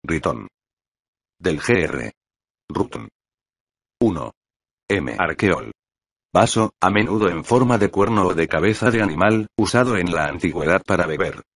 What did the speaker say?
Ritón. Del Gr. Rutón. 1. M. Arqueol. Vaso, a menudo en forma de cuerno o de cabeza de animal, usado en la antigüedad para beber.